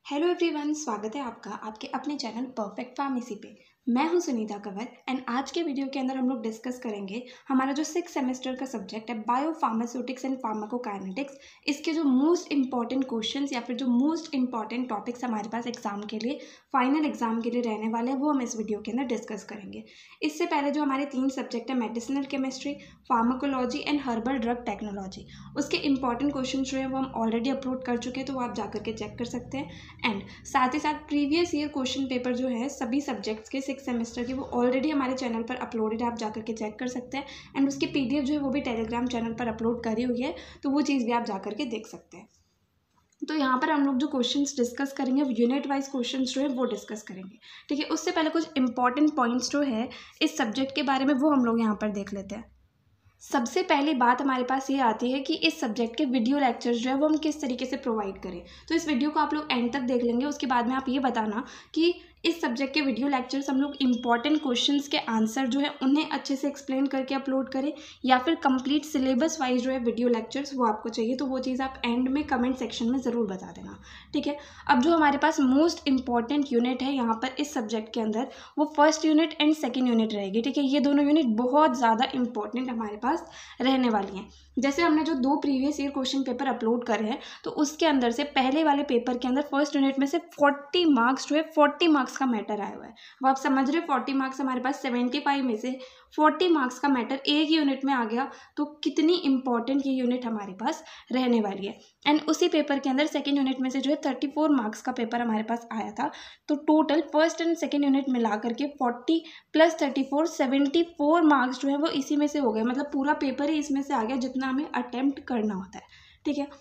Hello everyone, स्वागत है आपका आपके अपने चैनल परफेक्ट फार्मेसी पे। मैं हूं सुनीता कंवर एंड आज के वीडियो के अंदर हम लोग डिस्कस करेंगे हमारा जो 6 सेमेस्टर का सब्जेक्ट है बायोफार्मास्यूटिक्स एंड फार्माकोकाइनेटिक्स। इसके जो मोस्ट इंपॉर्टेंट क्वेश्चंस या फिर जो मोस्ट इंपॉर्टेंट टॉपिक्स हमारे पास एग्जाम के लिए, फाइनल एग्जाम के लिए रहने वाले हैं, वो हम इस वीडियो के अंदर डिस्कस करेंगे। इससे पहले जो हमारे 3 सब्जेक्ट है medicinal chemistry, pharmacology and herbal drug technology, उसके इंपॉर्टेंट क्वेश्चन जो है वो हम ऑलरेडी अपलोड कर चुके हैं, तो वो आप जाकर के चेक कर सकते हैं। एंड साथ ही साथ प्रीवियस ईयर क्वेश्चन पेपर जो है सभी सब्जेक्ट्स के 6 सेमेस्टर के, वो ऑलरेडी हमारे चैनल पर अपलोडेड है, आप जाकर के चेक कर सकते हैं। एंड उसकी पीडीएफ जो है वो भी टेलीग्राम चैनल पर अपलोड करी हुई है, तो वो चीज़ भी आप जाकर के देख सकते हैं। तो यहाँ पर हम लोग जो क्वेश्चंस डिस्कस करेंगे, यूनिट वाइज क्वेश्चंस जो है वो डिस्कस करेंगे, ठीक है। उससे पहले कुछ इंपॉर्टेंट पॉइंट्स जो है इस सब्जेक्ट के बारे में वो हम लोग यहाँ पर देख लेते हैं। सबसे पहली बात हमारे पास ये आती है कि इस सब्जेक्ट के वीडियो लेक्चर्स जो है वो हम किस तरीके से प्रोवाइड करें। तो इस वीडियो को आप लोग एंड तक देख लेंगे, उसके बाद में आप ये बताना कि इस सब्जेक्ट के वीडियो लेक्चर्स हम लोग इंपॉर्टेंट क्वेश्चंस के आंसर जो है उन्हें अच्छे से एक्सप्लेन करके अपलोड करें, या फिर कंप्लीट सिलेबस वाइज जो है वीडियो लेक्चर्स वो आपको चाहिए। तो वो चीज़ आप एंड में कमेंट सेक्शन में ज़रूर बता देना, ठीक है। अब जो हमारे पास मोस्ट इंपॉर्टेंट यूनिट है यहाँ पर इस सब्जेक्ट के अंदर, वो first unit and second unit रहेगी, ठीक है। ये दोनों यूनिट बहुत ज़्यादा इंपॉर्टेंट हमारे पास रहने वाली हैं। जैसे हमने जो 2 previous year question paper upload करे हैं, तो उसके अंदर से पहले वाले पेपर के अंदर फर्स्ट यूनिट में से 40 मार्क्स जो है 40 मार्क्स का मैटर आया हुआ है। अब आप समझ रहे 40 मार्क्स हमारे पास 75 में से 40 मार्क्स का मैटर एक यूनिट में आ गया, तो कितनी इंपॉर्टेंट ये यूनिट हमारे पास रहने वाली है। एंड उसी पेपर के अंदर सेकेंड यूनिट में से जो है 34 मार्क्स का पेपर हमारे पास आया था। तो total first and second unit मिला करके 40 + 34 74 मार्क्स जो है वो इसी में से हो गए, मतलब पूरा पेपर ही इसमें से आ गया जितना हमें अटेम्प्ट करना होता है, ठीक है।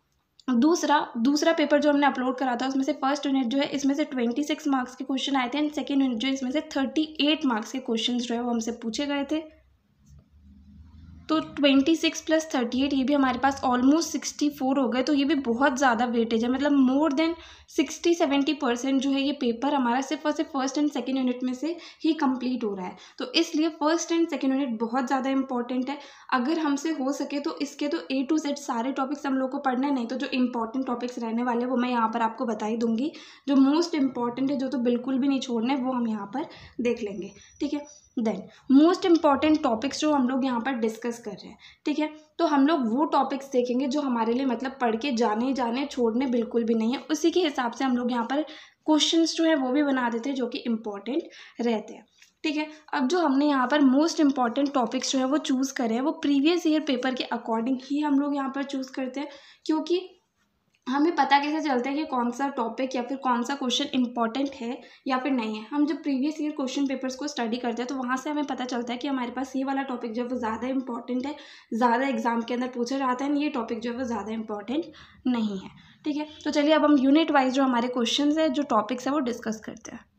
दूसरा पेपर जो हमने अपलोड करा था, उसमें से फर्स्ट यूनिट जो है इसमें से 26 मार्क्स के क्वेश्चन आए थे, एंड सेकेंड यूनिट जो है इसमें से 38 मार्क्स के क्वेश्चन जो है वो हमसे पूछे गए थे। तो 26 + 38 ये भी हमारे पास ऑलमोस्ट 64 हो गए। तो ये भी बहुत ज़्यादा वेटेज है, मतलब मोर देन 60-70% जो है ये पेपर हमारा सिर्फ और सिर्फ फर्स्ट एंड सेकेंड यूनिट में से ही कंप्लीट हो रहा है। तो इसलिए फर्स्ट एंड सेकेंड यूनिट बहुत ज़्यादा इंपॉर्टेंट है। अगर हमसे हो सके तो इसके तो A to Z सारे टॉपिक्स हम लोग को पढ़ने, नहीं तो जो इंपॉर्टेंट टॉपिक्स रहने वाले वो मैं यहाँ पर आपको बता ही दूंगी। जो मोस्ट इंपॉर्टेंट है, जो तो बिल्कुल भी नहीं छोड़ने, वो हम यहाँ पर देख लेंगे, ठीक है। देन मोस्ट इंपॉर्टेंट टॉपिक्स जो हम लोग यहाँ पर डिस्कस कर रहे हैं, ठीक है। तो हम लोग वो टॉपिक्स देखेंगे जो हमारे लिए मतलब पढ़ के जाने छोड़ने बिल्कुल भी नहीं है। उसी के हिसाब से हम लोग यहाँ पर क्वेश्चंस जो है वो भी बना देते हैं जो कि इंपॉर्टेंट रहते हैं, ठीक है। अब जो हमने यहाँ पर मोस्ट इंपॉर्टेंट टॉपिक्स जो है वो चूज़ करे हैं, वो प्रीवियस ईयर पेपर के अकॉर्डिंग ही हम लोग यहाँ पर चूज़ करते हैं, क्योंकि हमें पता कैसे चलता है कि कौन सा टॉपिक या फिर कौन सा क्वेश्चन इंपॉर्टेंट है या फिर नहीं है। हम जब प्रीवियस ईयर क्वेश्चन पेपर्स को स्टडी करते हैं, तो वहाँ से हमें पता चलता है कि हमारे पास ये वाला टॉपिक जो है वो ज़्यादा इंपॉर्टेंट है, ज़्यादा एग्जाम के अंदर पूछा जाता है, ये टॉपिक जो है वो ज़्यादा इंपॉर्टेंट नहीं है, ठीक है। तो चलिए अब हम यूनिट वाइज जो हमारे क्वेश्चन है, जो टॉपिक्स है, वो डिस्कस करते हैं।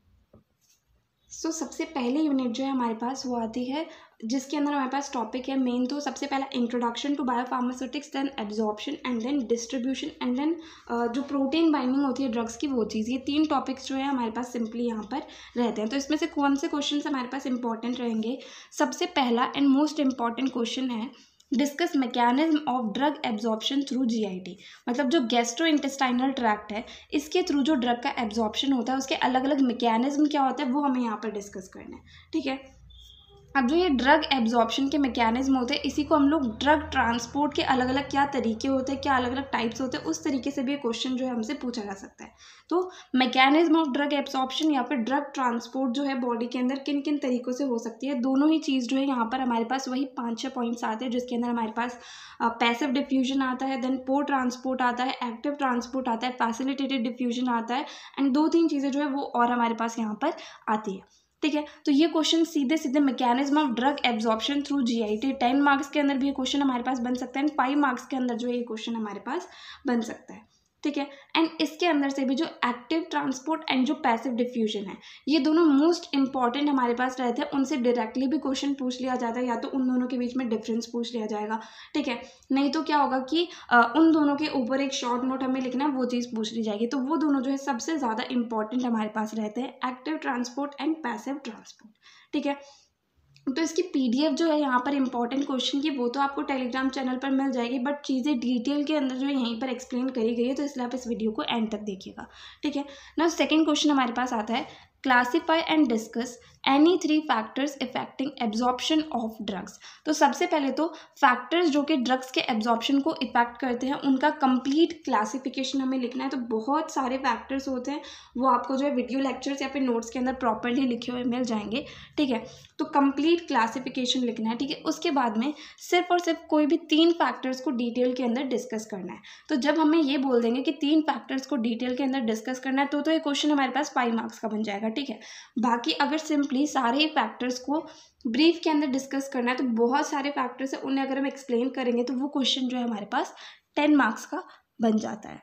सबसे पहले यूनिट जो है हमारे पास वो आती है, जिसके अंदर हमारे पास टॉपिक है मेन। तो सबसे पहला introduction to biopharmaceutics, then absorption and then distribution and then जो प्रोटीन बाइंडिंग होती है ड्रग्स की, वो चीज़। ये 3 टॉपिक्स जो है हमारे पास सिंपली यहाँ पर रहते हैं। तो इसमें से कौन से क्वेश्चन हमारे पास इंपॉर्टेंट रहेंगे? सबसे पहला एंड मोस्ट इंपॉर्टेंट क्वेश्चन है, discuss mechanism of drug absorption through GIT। मतलब जो गैस्ट्रो इंटेस्टाइनल ट्रैक्ट है, इसके थ्रू जो ड्रग का एब्जॉर्प्शन होता है, उसके अलग अलग मैकेनिज्म क्या होता है, वो हमें यहाँ पर डिस्कस करना है, ठीक है। अब जो ये ड्रग एब्जॉर्प्शन के मैकेनिज्म होते हैं, इसी को हम लोग ड्रग ट्रांसपोर्ट के अलग अलग क्या तरीके होते हैं, क्या अलग अलग टाइप्स होते हैं, उस तरीके से भी ये क्वेश्चन जो है हमसे पूछा जा सकता है। तो मैकेनिज्म ऑफ ड्रग एब्जॉर्प्शन या फिर ड्रग ट्रांसपोर्ट जो है बॉडी के अंदर किन किन तरीकों से हो सकती है, दोनों ही चीज़ जो है यहाँ पर हमारे पास वही 5-6 पॉइंट्स आते हैं, जिसके अंदर हमारे पास पैसिव डिफ्यूजन आता है, देन पोर ट्रांसपोर्ट आता है, एक्टिव ट्रांसपोर्ट आता है, फैसिलिटेटेड डिफ्यूजन आता है, एंड 2-3 चीज़ें जो है वो और हमारे पास यहाँ पर आती है, ठीक है। तो ये क्वेश्चन सीधे सीधे mechanism of drug absorption through GIT 10 marks के अंदर भी ये क्वेश्चन हमारे पास बन सकता है, एंड 5 मार्क्स के अंदर जो है ये क्वेश्चन हमारे पास बन सकता है, ठीक है। एंड इसके अंदर से भी जो एक्टिव ट्रांसपोर्ट एंड जो पैसिव डिफ्यूजन है, ये दोनों मोस्ट इंपॉर्टेंट हमारे पास रहते हैं। उनसे डायरेक्टली भी क्वेश्चन पूछ लिया जाता है, या तो उन दोनों के बीच में डिफरेंस पूछ लिया जाएगा, ठीक है। नहीं तो क्या होगा कि उन दोनों के ऊपर एक शॉर्ट नोट हमें लिखना है, वो चीज़ पूछ ली जाएगी। तो वो दोनों जो है सबसे ज़्यादा इंपॉर्टेंट हमारे पास रहते हैं, active transport and passive transport, ठीक है। तो इसकी PDF जो है यहाँ पर इंपॉर्टेंट क्वेश्चन की वो तो आपको टेलीग्राम चैनल पर मिल जाएगी, बट चीज़ें डिटेल के अंदर जो है यहीं पर एक्सप्लेन करी गई है, तो इसलिए आप इस वीडियो को एंड तक देखिएगा, ठीक है ना। सेकंड क्वेश्चन हमारे पास आता है, classify and discuss any 3 factors affecting absorption of drugs. तो सबसे पहले तो फैक्टर्स जो कि ड्रग्स के एब्जॉर्प्शन को इफेक्ट करते हैं उनका कंप्लीट क्लासिफिकेशन हमें लिखना है। तो बहुत सारे फैक्टर्स होते हैं, वो आपको जो है वीडियो लेक्चर्स या फिर नोट्स के अंदर प्रॉपरली लिखे हुए मिल जाएंगे, ठीक है। तो कंप्लीट क्लासिफिकेशन लिखना है, ठीक है। उसके बाद में सिर्फ और सिर्फ कोई भी 3 फैक्टर्स को डिटेल के अंदर डिस्कस करना है। तो जब हमें ये बोल देंगे कि 3 फैक्टर्स को डिटेल के अंदर डिस्कस करना है, तो ये क्वेश्चन हमारे पास 5 मार्क्स का बन जाएगा, ठीक है। बाकी अगर सिंपली सारे ही फैक्टर्स को ब्रीफ के अंदर डिस्कस करना है, तो बहुत सारे फैक्टर्स है, उन्हें अगर हम एक्सप्लेन करेंगे तो वो क्वेश्चन जो है हमारे पास 10 मार्क्स का बन जाता है।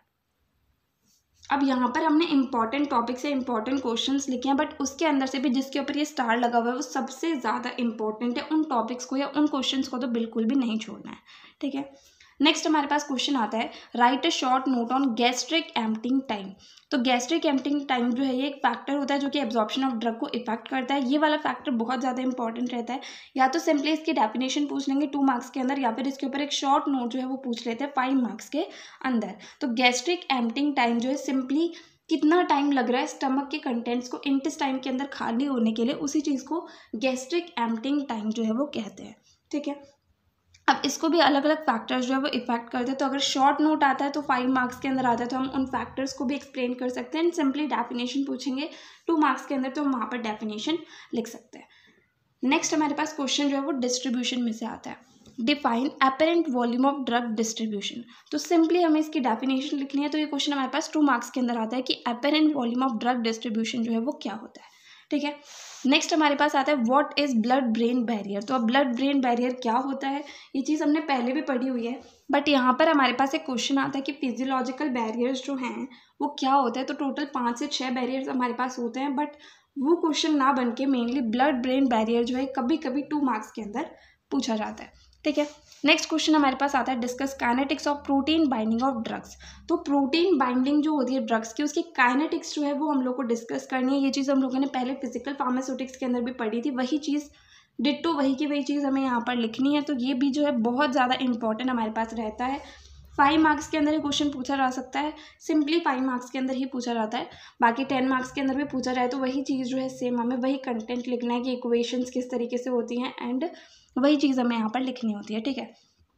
अब यहाँ पर हमने इंपॉर्टेंट टॉपिक से इंपॉर्टेंट क्वेश्चंस लिखे हैं, बट उसके अंदर से भी जिसके ऊपर ये स्टार लगा हुआ है वो सबसे ज़्यादा इंपॉर्टेंट है। उन टॉपिक्स को या उन क्वेश्चंस को तो बिल्कुल भी नहीं छोड़ना है, ठीक है। नेक्स्ट हमारे पास क्वेश्चन आता है, write a short note on gastric emptying time. तो गैस्ट्रिक एम्प्टिंग टाइम जो है ये एक फैक्टर होता है जो कि एब्जॉर्प्शन ऑफ ड्रग को इफेक्ट करता है। ये वाला फैक्टर बहुत ज़्यादा इंपॉर्टेंट रहता है। या तो सिंपली इसकी डेफिनेशन पूछ लेंगे 2 मार्क्स के अंदर, या फिर इसके ऊपर एक शॉर्ट नोट जो है वो पूछ लेते हैं 5 मार्क्स के अंदर। तो गैस्ट्रिक एम्प्टिंग टाइम जो है सिंपली कितना टाइम लग रहा है स्टमक के कंटेंट्स को इंटेस्टाइन के अंदर खाली होने के लिए, उसी चीज़ को गैस्ट्रिक एम्प्टिंग टाइम जो है वो कहते हैं, ठीक है। अब इसको भी अलग अलग फैक्टर्स जो है वो इफेक्ट करते हैं। तो अगर शॉर्ट नोट आता है तो 5 मार्क्स के अंदर आता है, तो हम उन फैक्टर्स को भी एक्सप्लेन कर सकते हैं। सिंपली डेफिनेशन पूछेंगे 2 मार्क्स के अंदर, तो हम वहाँ पर डेफिनेशन लिख सकते हैं। नेक्स्ट हमारे पास क्वेश्चन जो है वो डिस्ट्रीब्यूशन में से आता है, define apparent volume of drug distribution. तो सिंपली हमें इसकी डेफिनेशन लिखनी है। तो ये क्वेश्चन हमारे पास 2 मार्क्स के अंदर आता है कि apparent volume of drug distribution जो है वो क्या होता है, ठीक है। नेक्स्ट हमारे पास आता है what is blood brain barrier. तो अब ब्लड ब्रेन बैरियर क्या होता है, ये चीज़ हमने पहले भी पढ़ी हुई है, बट यहाँ पर हमारे पास एक क्वेश्चन आता है कि फिजियोलॉजिकल बैरियर्स जो हैं वो क्या होते हैं। तो टोटल 5 से 6 बैरियर्स हमारे पास होते हैं, बट वो क्वेश्चन ना बन के मेनली ब्लड ब्रेन बैरियर जो है कभी कभी 2 मार्क्स के अंदर पूछा जाता है, ठीक है। नेक्स्ट क्वेश्चन हमारे पास आता है, discuss kinetics of protein binding of drugs. तो प्रोटीन बाइंडिंग जो होती है ड्रग्स की, उसकी काइनेटिक्स जो है वो हम लोग को डिस्कस करनी है। ये चीज़ हम लोगों ने पहले फिजिकल फार्मास्यूटिक्स के अंदर भी पढ़ी थी, वही चीज़ डिट्टो वही की वही चीज़ हमें यहाँ पर लिखनी है। तो ये भी जो है बहुत ज़्यादा इंपॉर्टेंट हमारे पास रहता है। 5 मार्क्स के अंदर ये क्वेश्चन पूछा जा सकता है, सिंपली 5 मार्क्स के अंदर ही पूछा जाता है। बाकी 10 मार्क्स के अंदर भी पूछा जाए तो वही चीज़ जो है सेम, हमें वही कंटेंट लिखना है कि इक्वेशंस किस तरीके से होती हैं, एंड वही चीज़ हमें यहाँ पर लिखनी होती है, ठीक है।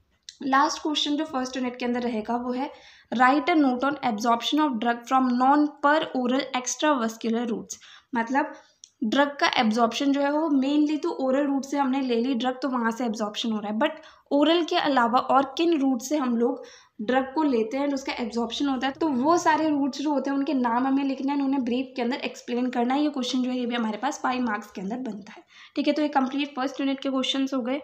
लास्ट क्वेश्चन जो फर्स्ट यूनिट के अंदर रहेगा वो है, write a note on absorption of drug from non per oral extravascular routes. मतलब ड्रग का एब्जॉर्प्शन जो है वो मेनली तो ओरल रूट से हमने ले ली ड्रग, तो वहाँ से एब्जॉर्प्शन हो रहा है, बट ओरल के अलावा और किन रूट से हम लोग ड्रग को लेते हैं, उसका एब्जॉर्प्शन होता है, तो वो सारे रूट्स जो होते हैं उनके नाम हमें लिखना है, उन्हें ब्रीफ के अंदर एक्सप्लेन करना है। ये क्वेश्चन जो है ये भी हमारे पास 5 मार्क्स के अंदर बनता है, ठीक है। तो ये कंप्लीट फर्स्ट यूनिट के क्वेश्चन हो गए।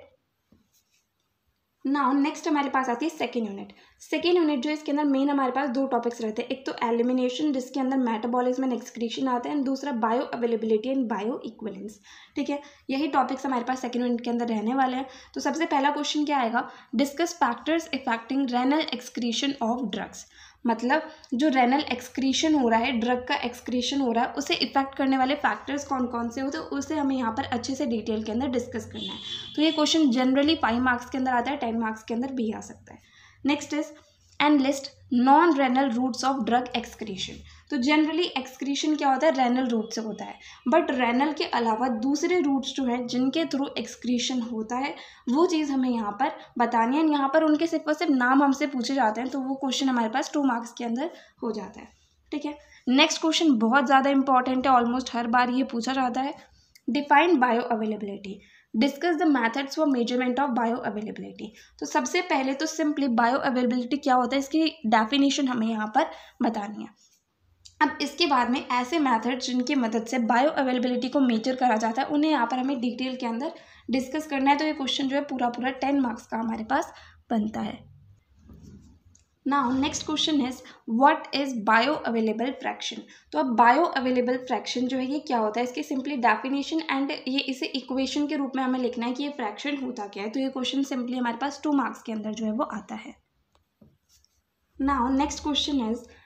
नाउ नेक्स्ट हमारे पास आती है सेकेंड यूनिट। सेकेंड यूनिट जो है इसके अंदर मेन हमारे पास 2 टॉपिक्स रहते हैं, एक तो एलिमिनेशन जिसके अंदर मेटाबॉलिज्म एंड एक्सक्रीशन आता है, एंड दूसरा bioavailability and bioequivalence, ठीक है। यही टॉपिक्स हमारे पास सेकेंड यूनिट के अंदर रहने वाले हैं। तो सबसे पहला क्वेश्चन क्या आएगा, discuss factors affecting renal excretion of drugs. मतलब जो रेनल एक्सक्रीशन हो रहा है, ड्रग का एक्सक्रीशन हो रहा है, उसे इफेक्ट करने वाले फैक्टर्स कौन कौन से होते हैं, उसे हमें यहाँ पर अच्छे से डिटेल के अंदर डिस्कस करना है। तो ये क्वेश्चन जनरली 5 मार्क्स के अंदर आता है, 10 मार्क्स के अंदर भी आ सकता है। Next is and list non renal routes of drug excretion. तो जनरली एक्सक्रीशन क्या होता है, रेनल रूट से होता है, बट रेनल के अलावा दूसरे रूट्स जो है जिनके थ्रू एक्सक्रीशन होता है वो चीज़ हमें यहाँ पर बतानी है। यहाँ पर उनके सिर्फ और सिर्फ नाम हमसे पूछे जाते हैं, तो वो क्वेश्चन हमारे पास 2 मार्क्स के अंदर हो जाता है, ठीक है। नेक्स्ट क्वेश्चन बहुत ज़्यादा इंपॉर्टेंट है, ऑलमोस्ट हर बार ये पूछा जाता है, define bioavailability, discuss the methods for measurement of bio availability. तो सबसे पहले तो सिंपली बायो अवेलेबिलिटी क्या होता है इसकी डेफिनेशन हमें यहाँ पर बतानी है। अब इसके बाद में ऐसे मैथड्स जिनकी मदद से बायो अवेलेबिलिटी को मेजर करा जाता है उन्हें यहाँ पर हमें डिटेल के अंदर डिस्कस करना है। तो ये क्वेश्चन जो है पूरा 10 मार्क्स का हमारे पास बनता है। Now next question is what is bioavailable fraction. तो अब बायो अवेलेबल फ्रैक्शन जो है ये क्या होता है, इसकी सिंपली डेफिनेशन एंड ये इसे इक्वेशन के रूप में हमें लिखना है कि ये फ्रैक्शन होता क्या है। तो ये क्वेश्चन सिंपली हमारे पास 2 मार्क्स के अंदर जो है वो आता है। Now next question is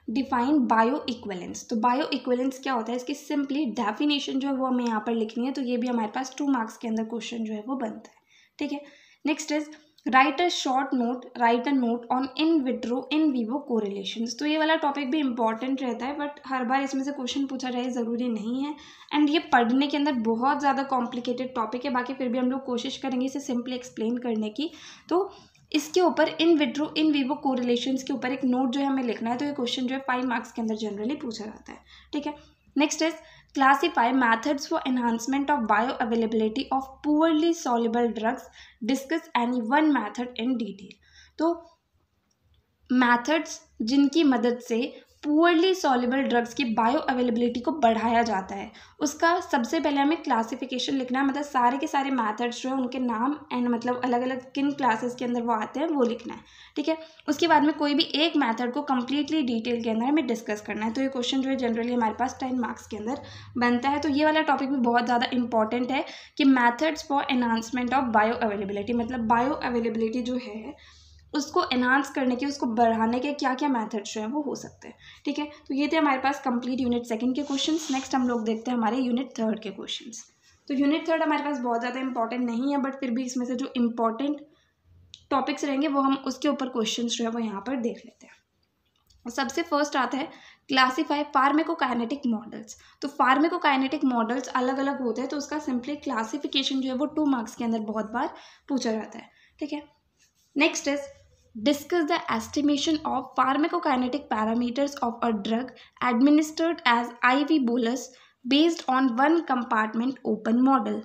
define bioequivalence. तो बायो इक्विवेलेंस क्या होता है, इसकी सिंपली डेफिनेशन जो है वो हमें यहाँ पर लिखनी है। तो ये भी हमारे पास 2 मार्क्स के अंदर क्वेश्चन जो है वो बनता है, ठीक है। Next is write a note on in vitro in vivo correlations. तो ये वाला टॉपिक भी इंपॉर्टेंट रहता है, बट हर बार इसमें से क्वेश्चन पूछा जाए ज़रूरी नहीं है। एंड ये पढ़ने के अंदर बहुत ज़्यादा कॉम्प्लिकेटेड टॉपिक है, बाकी फिर भी हम लोग कोशिश करेंगे इसे सिंपली एक्सप्लेन करने की। तो इसके ऊपर in vitro in vivo correlations के ऊपर एक नोट जो है हमें लिखना है। तो ये क्वेश्चन जो है 5 मार्क्स के अंदर जनरली पूछा जाता है, ठीक है। Next is classify methods for enhancement of bio availability of poorly soluble drugs, discuss any one method in detail. तो मैथड्स जिनकी मदद से पुअरली सॉल्युबल ड्रग्स की बायो अवेलेबिलिटी को बढ़ाया जाता है, उसका सबसे पहले हमें क्लासिफिकेशन लिखना है। मतलब सारे के सारे मैथड्स जो है उनके नाम एंड मतलब अलग अलग किन क्लासेस के अंदर वो आते हैं वो लिखना है, ठीक है। उसके बाद में कोई भी एक मैथड को कम्प्लीटली डिटेल के अंदर हमें डिस्कस करना है। तो ये क्वेश्चन जो है जनरली हमारे पास 10 मार्क्स के अंदर बनता है। तो ये वाला टॉपिक भी बहुत ज़्यादा इंपॉर्टेंट है कि methods for enhancement of bio availability, मतलब बायो अवेलेबिलिटी जो है उसको एनहांस करने के, उसको बढ़ाने के क्या क्या मैथड्स जो है वो हो सकते हैं, ठीक है। तो ये थे हमारे पास कंप्लीट यूनिट 2 के क्वेश्चंस। नेक्स्ट हम लोग देखते हैं हमारे यूनिट 3 के क्वेश्चंस। तो यूनिट 3 हमारे पास बहुत ज़्यादा इंपॉर्टेंट नहीं है, बट फिर भी इसमें से जो इंपॉर्टेंट टॉपिक्स रहेंगे वो हम उसके ऊपर क्वेश्चंस जो है वो यहाँ पर देख लेते हैं। सबसे फर्स्ट आता है क्लासीफाई फार्माकोकाइनेटिक मॉडल्स। तो फार्माकोकाइनेटिक मॉडल्स अलग अलग होते हैं, तो उसका सिंपली क्लासिफिकेशन जो है वो 2 मार्क्स के अंदर बहुत बार पूछा जाता है, ठीक है। Next is discuss the estimation of pharmacokinetic parameters of a drug administered as IV bolus based on one compartment open model।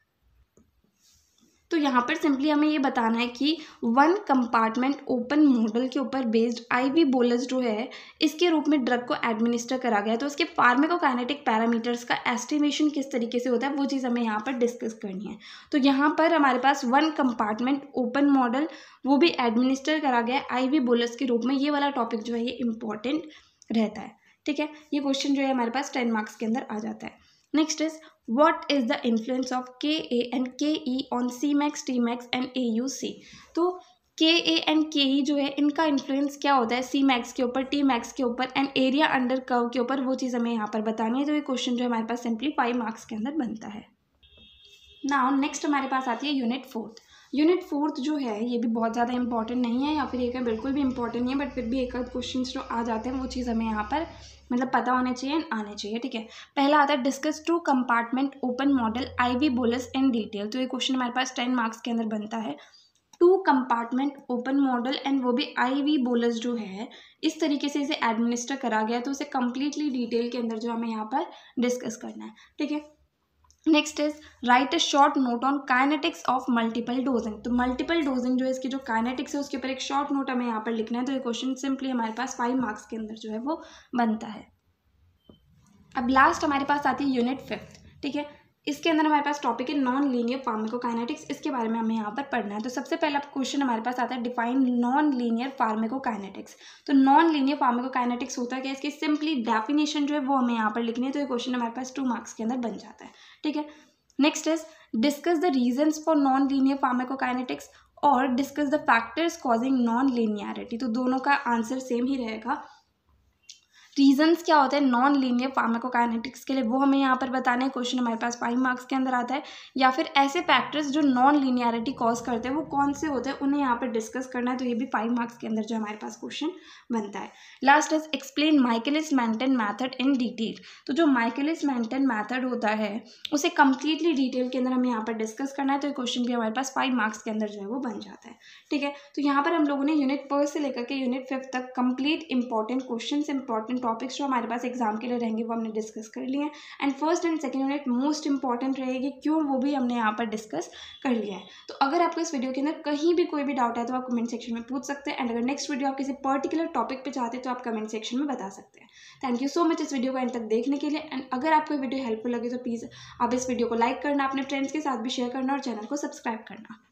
तो यहाँ पर सिंपली हमें ये बताना है कि वन कंपार्टमेंट ओपन मॉडल के ऊपर बेस्ड आईवी बोलस जो है इसके रूप में ड्रग को एडमिनिस्टर करा गया है। तो उसके फार्माकोकाइनेटिक पैरामीटर्स का एस्टिमेशन किस तरीके से होता है वो चीज़ हमें यहाँ पर डिस्कस करनी है। तो यहाँ पर हमारे पास वन कंपार्टमेंट ओपन मॉडल वो भी एडमिनिस्टर करा गया है आईवी बोलस के रूप में। ये वाला टॉपिक जो है ये इंपॉर्टेंट रहता है, ठीक है। ये क्वेश्चन जो है हमारे पास 10 मार्क्स के अंदर आ जाता है। Next is what is the influence of Ka and Ke on Cmax, Tmax and AUC। तो Ka and Ke जो है इनका इन्फ्लुएंस क्या होता है Cmax के ऊपर, Tmax के ऊपर एंड एरिया अंडर कर्व के ऊपर, वो चीज़ हमें यहाँ पर बतानी है। तो ये क्वेश्चन जो है हमारे पास सिंपली 5 मार्क्स के अंदर बनता है। नाउ नेक्स्ट हमारे पास आती है यूनिट 4। यूनिट 4 जो है ये भी बहुत ज़्यादा इंपॉर्टेंट नहीं है, या फिर एक बिल्कुल भी इंपॉर्टेंट नहीं है, बट फिर भी एक आध क्वेश्चन जो आ जाते हैं वो चीज़ हमें यहाँ पर मतलब पता होने चाहिए एंड आने चाहिए, ठीक है। पहला आता है discuss 2 compartment open model IV bolus in detail. तो ये क्वेश्चन हमारे पास 10 मार्क्स के अंदर बनता है। 2 कंपार्टमेंट ओपन मॉडल एंड वो भी आईवी बोलस जो है इस तरीके से इसे एडमिनिस्टर करा गया, तो उसे कम्प्लीटली डिटेल के अंदर जो हमें यहाँ पर डिस्कस करना है, ठीक है। Next is write a short note on kinetics of multiple dosing. तो मल्टीपल डोजिंग जो है इसकी जो काइनेटिक्स है उसके ऊपर एक शॉर्ट नोट हमें यहाँ पर लिखना है। तो ये क्वेश्चन सिंपली हमारे पास 5 मार्क्स के अंदर जो है वो बनता है। अब लास्ट हमारे पास आती है यूनिट 5, ठीक है। इसके अंदर हमारे पास टॉपिक है नॉन लीनियर फार्माकोकाइनेटिक्स। इसके बारे में हमें यहाँ पर पढ़ना है। तो सबसे पहला क्वेश्चन हमारे पास आता है डिफाइन नॉन लीनियर फार्माकोकाइनेटिक्स। तो नॉन लीनियर फार्माकोकाइनेटिक्स होता क्या है, इसकी सिंपली डेफिनेशन जो है वो हमें यहाँ पर लिखनी है। तो ये क्वेश्चन हमारे पास 2 मार्क्स के अंदर बन जाता है, ठीक है। Next is discuss the reasons for non linear pharmacokinetics और discuss the factors causing non linearity. तो दोनों का आंसर सेम ही रहेगा। रीजंस क्या होते हैं नॉन लीनियर फार्माकोकाइनेटिक्स के लिए वो हमें यहाँ पर बताने हैं। क्वेश्चन हमारे पास 5 मार्क्स के अंदर आता है। या फिर ऐसे फैक्टर्स जो नॉन लीनियरिटी कॉज करते हैं वो कौन से होते हैं उन्हें यहाँ पर डिस्कस करना है। तो ये भी 5 मार्क्स के अंदर जो हमारे पास क्वेश्चन बनता है। Last is explain Michaelis Menten method in detail. तो जो माइकलिस मेंटन मैथड होता है उसे कम्प्लीटली डिटेल के अंदर हमें यहाँ पर डिस्कस करना है। तो ये क्वेश्चन भी हमारे पास 5 मार्क्स के अंदर जो है वो बन जाता है, ठीक है। तो यहाँ पर हम लोगों ने यूनिट 1 से लेकर के यूनिट 5 तक complete important question, important topics जो हमारे पास एग्जाम के लिए रहेंगे वो हमने डिस्कस कर लिए हैं। And first and second unit most important रहेगी, क्यों वो भी हमने यहाँ पर डिस्कस कर लिया है। तो अगर आपको इस वीडियो के अंदर कहीं भी कोई भी डाउट है तो आप कमेंट सेक्शन में पूछ सकते हैं। एंड अगर नेक्स्ट वीडियो आप किसी पर्टिकुलर टॉपिक पे चाहते हैं तो आप कमेंट सेक्शन में बता सकते हैं। थैंक यू सो मच इस वीडियो को एंड तक देखने के लिए। एंड अगर आपको वीडियो हेल्पफुल लगे तो प्लीज़ आप इस वीडियो को लाइक करना, अपने फ्रेंड्स के साथ भी शेयर करना और चैनल को सब्सक्राइब करना।